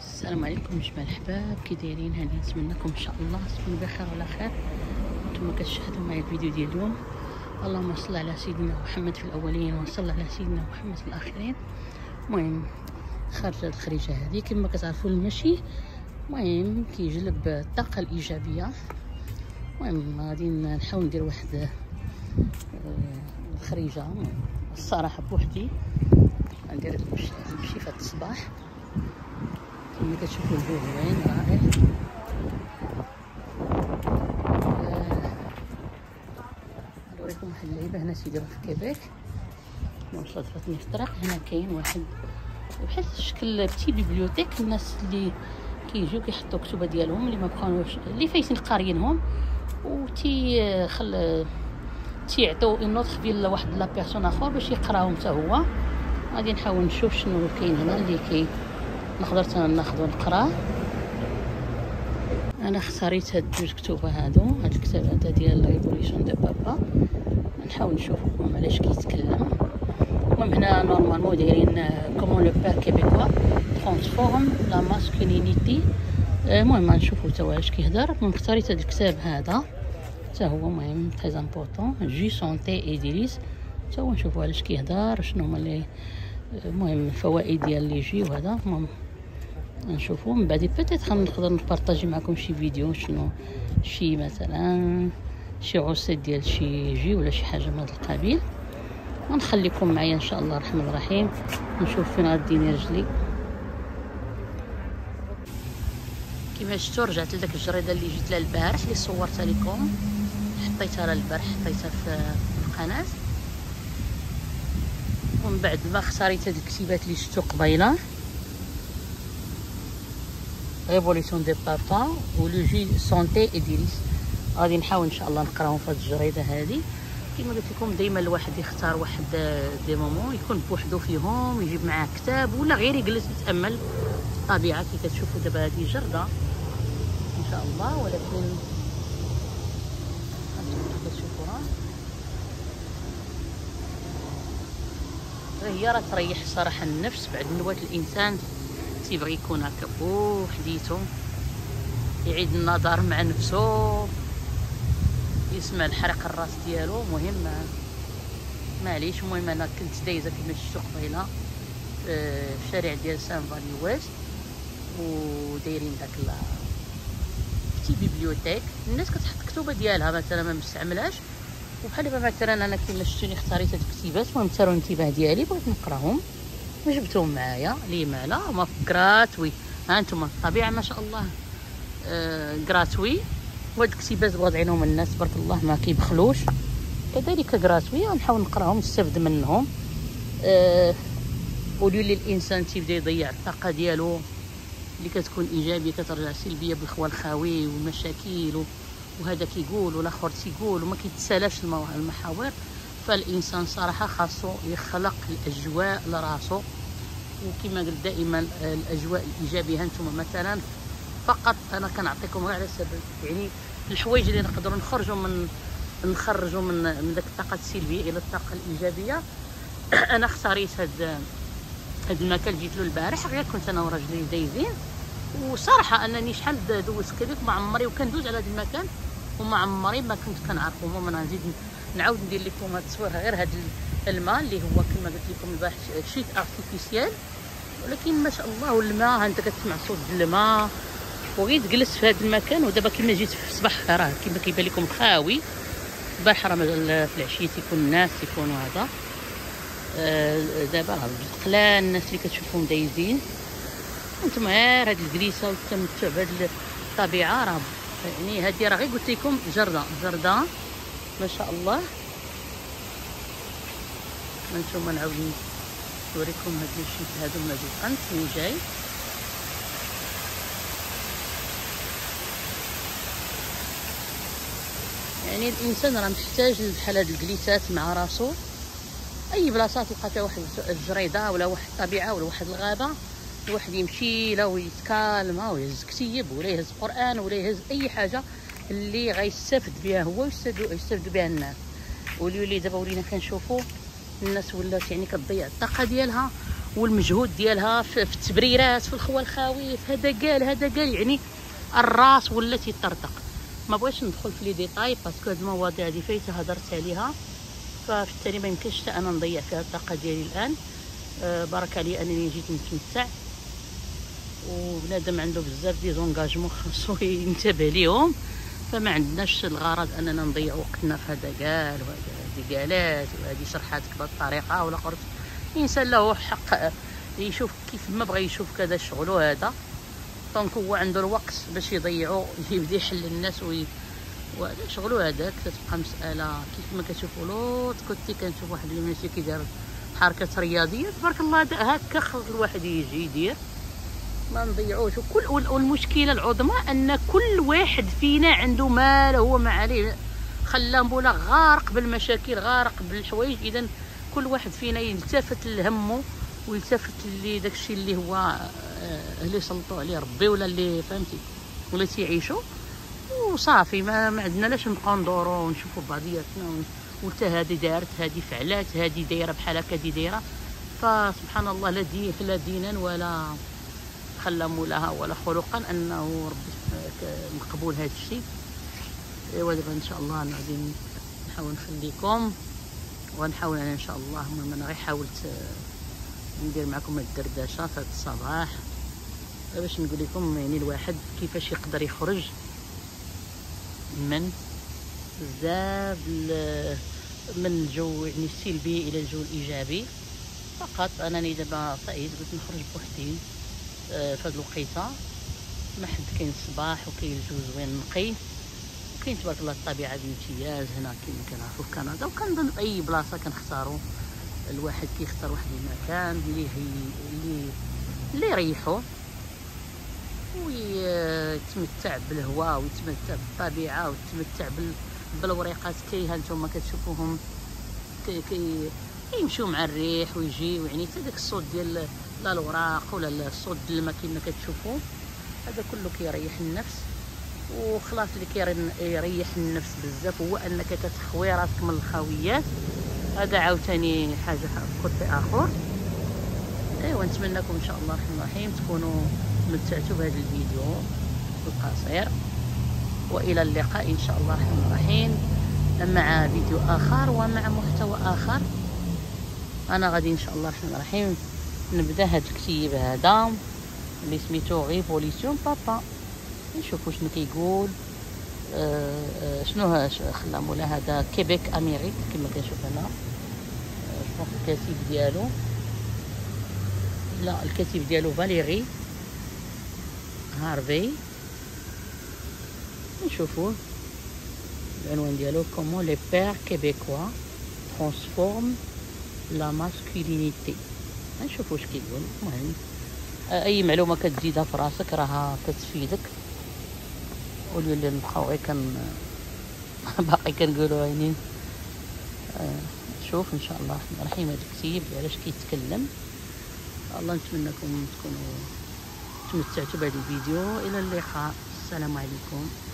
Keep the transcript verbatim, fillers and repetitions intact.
السلام عليكم جماعه الحباب، كي دايرين؟ هاني نتمنىكم ان شاء الله تكونوا بخير وعلى خير. نتوما كتشاهدوا معايا الفيديو ديال اليوم. اللهم صل على سيدنا محمد في الاولين وصل على سيدنا محمد في الاخرين. المهم خارج هاد الخريجه هذه كما كتعرفوا المشي المهم كيجلب الطاقه الايجابيه. المهم غادي نحاول ندير واحد الخريجه الصراحه بوحدي، ندير المشي المشي في الصباح كما كتشوفوا. الجو زوين رائع. نوريكم واحد اللعيبه هنا تيديروا في كيبيك. صادفتني في الطريق هنا كاين واحد بحال شكل بتي بيبليوتيك، الناس اللي كيجيو كيحطوا كتب ديالهم اللي ما بقاوش اللي فايتين قاريينهم وتي خل تيعطيو النوتخ ديال واحد لا بيرسون اخر باش يقراهم حتى هو. غادي نحاول نشوف شنو كاين هنا اللي كي نقدر حتى ناخذ ونقراه. انا اختاريت هاد جوج كتب هادو، هاد الكتاب هذا ديال ريفوليسيون دو بابا، نحاول نشوف المهم علاش كيتكلم. المهم هنا نورمالمون دايرين كومون لو بير كيبيكوا ترانسفورم لا ماسكولينيتي. المهم غنشوفو حتى هو علاش كيهضر. المهم اختاريت هاد الكتاب هذا حتى هو مهم تري امبورطون، جي سونتي اي ديليس، حتى هو نشوفو علاش كيهضر شنو هما لي المهم الفوائد ديال لي جي وهذا. المهم نشوفو من بعد بيتيت نقدر نبارطاجي معكم شي فيديو، شنو شي مثلا شي غوسيت ديال شي جي ولا شي حاجه من هذا القبيل. ونخليكم معايا ان شاء الله الرحمن الرحيم نشوف فين غاديني رجلي. كما شفتوا رجعت لذاك الجريده اللي جيت لها البارح اللي صورتها لكم، حطيتها لها البارح حطيتها في القناه. ومن بعد ما اختاريت هاد الكتيبات اللي شفتو قبيله، ريفوليسيون دي بابا ولو جي سونتي اي ديليس، غادي نحاول ان شاء الله نقراهم في هاد الجريده هذه. كما قلت لكم دائما الواحد يختار واحد دي مومون يكون بوحدو فيهم، يجيب معاه كتاب ولا غير يجلس يتامل الطبيعه. كي كتشوفوا دابا هذه جرده ان شاء الله، ولكن كتشوفوها هي راه تريح صراحه النفس. بعد نوات الانسان تيبغي يكون هكا بوحديتو، يعيد النظر مع نفسه، يسمع الحرق الراس ديالو. مهم معليش. المهم انا كنت دايزه كما شفتو قبيله في الشارع ديال سان فالي ويست، ودايرين داك لا بتي بيبليوتيك، الناس كتحط كتبه ديالها مثلا ما مستعملاش. وبحال دابا مثلا انا كما شفتوني اختاريت هاد الكتيبات، المهم ثاروا الانتباه ديالي بغيت نقراهم وجبتهم معايا. ليه ما لا، هما كراتوي. ها انتم الطبيعه ما شاء الله آه كراتوي. وهاد الكتيبات واضعينهم الناس تبارك الله ما كيبخلوش، كذلك كراتوي. غنحاول نقراهم نستافد منهم. أه ولي الانسان تيبدا يضيع الطاقه ديالو اللي كتكون ايجابيه كترجع سلبيه بالخوا الخاوي والمشاكل، وهذا كيقول والاخر تيقول وما كيتسالاش المحاور. فالانسان صراحه خاصو يخلق الاجواء لراسو، وكما قلت دائما الاجواء الايجابيه. هانتوما مثلا فقط انا كنعطيكم غير على سبب يعني الحوايج اللي نقدروا نخرجوا من نخرجوا من من داك الطاقه السلبيه الى الطاقه الايجابيه. انا اختاريت هاد هاد المكان جيت له البارح، غير كنت انا وراجلي دايزين، وصراحه انني شحال دوزت كذاك ما عمري وكندوز على هذا المكان وما عمري ما كنت كنعرفو. المهم نزيد نعاود ندير لكم هاد التصوير غير هاد الماء اللي هو كما قلت لكم البارح شيت ارتيفيسيال، ولكن ما شاء الله. والماء ها انت كتسمع صوت الماء، وغير جلست في هذا المكان. ودابا كما جيت في الصباح راه كما كيبان لكم خاوي. البارح راه في العشيه تيكون الناس تيكونوا هذا. آه دابا راه قلال الناس اللي كتشوفهم دايزين. انتم غير هاد الجليسه والتمتع بهاد الطبيعه راه يعني هذه راه غير قلت لكم جرده جرده ما شاء الله. انتم نعاود نوريكم هاد الشيء هادو من هاد القنت اللي جاي. يعني الانسان راه محتاج بحال هاد الجليسات مع راسو. اي بلاصه تلقى فيها واحد الجريده ولا واحد الطبيعه ولا واحد الغابه، الواحد يمشي لا ويتكالما ويهز كتيب ولا يهز قران ولا يهز اي حاجه اللي غيستافد بها هو ويستافدوا يستافدوا بها الناس. وليولي دابا ولينا كنشوفوا الناس ولات يعني كتضيع الطاقه ديالها والمجهود ديالها في, في التبريرات في الخوى الخاوي في هذا قال هذا قال، يعني الراس ولات يطرطق. ما بغيتش ندخل في لي ديتاي باسكو هاد المواضيع هادي فايته هضرت عليها، ففي التالي ما يمكنش حتى انا نضيع فيها الطاقه ديالي الان. أه بارك علي انني جيت نتمتع، وبنادم عنده بزاف دي زونغاجمون خاصو ينتبه ليهم، فما عندناش الغرض اننا نضيع وقتنا في هذا قال وهذه قالات وهذه شرحات بهذه الطريقه ولا قرت. الانسان له حق يشوف كيف ما بغى يشوف كذا شغلو هذا، دونك هو عنده الوقت باش يضيعو يبدا يحل الناس وي... وهذا شغلو هذاك. تتبقى مساله كيف ما كتشوفوا لوط كنتي كنشوف واحد الماشي كيدير حركات رياضيه تبارك الله هكا خرج الواحد يجي يدير، ما نضيعوش. وكل والمشكله العظمى ان كل واحد فينا عنده ما هو ما عليه، خلى مولا غارق بالمشاكل غارق بالحوايج. اذا كل واحد فينا يلتفت لهمه ويلتفت اللي داكشي اللي هو اللي سلطوا عليه ربي ولا اللي فهمتي ولا تيعيشوا وصافي. ما, ما عندنا لاش نبقاو ندورو ونشوفوا بعضياتنا وتا هذه دارت هذه فعلات هذه دايره بحال هكا هذه دايره. فسبحان الله لا دين لا دينا ولا خلى مولاها ولا خلقا انه ربي مقبول هذا الشيء. ايوا دابا ان شاء الله غادي نحاول نخليكم ونحاول انا ان شاء الله. المهم انا غير حاولت ندير معكم الدردشه في هذا الصباح باش نقول لكم يعني الواحد كيفاش يقدر يخرج من بزاف من الجو يعني السلبي الى الجو الايجابي. فقط انني دابا سعيد قلت نخرج بوحدي في هاد الوقيته، ما حد كاين الصباح وكاين الجو زوين نقي وكاين تبارك الله الطبيعه بامتياز هنا كما كنعرفوا في كندا. وكنظن في اي بلاصه كنختاروا الواحد كيختار واحد المكان اللي هي اللي اللي يريحو ويتمتع بالهواء ويتمتع بالطبيعه ويتمتع بال بالوريقات كي ها نتوما كتشوفوهم كي كي يمشيو مع الريح ويجيو، يعني حتى داك الصوت ديال لا الوراق ولا الصوت ديال الماء كما كتشوفوا هذا كله كيريح النفس. وخلاص اللي كيريح النفس بزاف هو انك كتخوي راسك من الخاويات. هذا عاوتاني حاجه كوتي اخر. ايوا نتمنىكم ان شاء الله الرحمن الرحيم تكونوا تمتعتوا بهذا الفيديو القصير، والى اللقاء ان شاء الله الرحمن الرحيم مع فيديو اخر ومع محتوى اخر. انا غادي ان شاء الله الرحمن الرحيم نبدا هذا الكتيب هذا اللي سميتو ريفوليسيون بابا، نشوفوا شنو كيقول. أه أه شنو خلا مولا هذا كيبيك امريك كما كنشوف هنا. شوف الكاتب ديالو، لا الكاتب ديالو فاليري هارفي. نشوفوه العنوان ديالو كومون لي بير كيبيكوا ترانسفورم لا ماسكولينيتي. نشوفوا واش كيقول. المهم اي معلومه كتزيدها في راسك راها كتفيدك. قولوا لي نبقاو غير كن باقي كنقولوا يعني. آه شوف ان شاء الله الرحمن الرحيم هذا الكتيب علاش كيتكلم. الله نتمنىكم تكونوا تمتعتوا بهذا الفيديو. الى اللقاء، السلام عليكم.